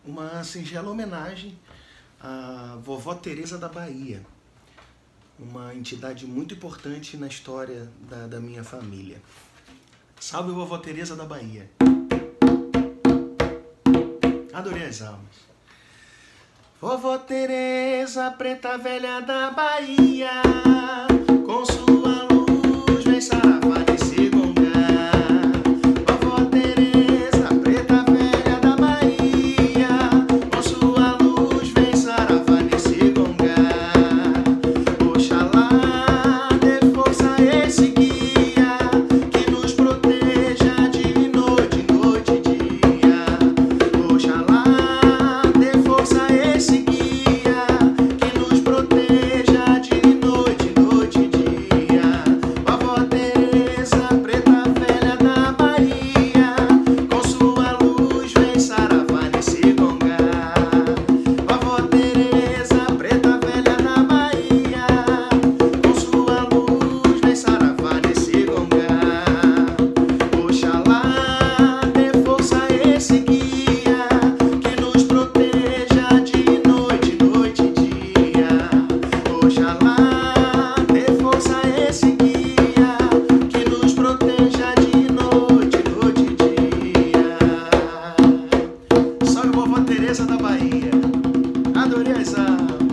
uma singela homenagem à vovó Teresa da Bahia, uma entidade muito importante na história da minha família. Salve, vovó Teresa da Bahia! Adorei as almas. Vovó Teresa, preta velha da Bahia, com sua luz vem saravá nesse gongá. Vovó Teresa, preta velha da Bahia, com sua luz vem saravá nesse gongá. Oxalá dê força a esse guia, que nos proteja de noite, noite e dia. Oxalá dê força a esse guia, que nos proteja de noite, noite e dia. Vovó Teresa, preta velha da Bahia, com sua luz vem saravá nesse gongá. Vovó Teresa, preta velha da Bahia, com sua luz vem saravá nesse gongá. Oxalá dê força a esse guia, que nos proteja de noite, noite e dia. Oxalá dê força a esse guia, que nos proteja de noite, noite e dia. Salve, vovó Teresa da Bahia! Adorei as almas!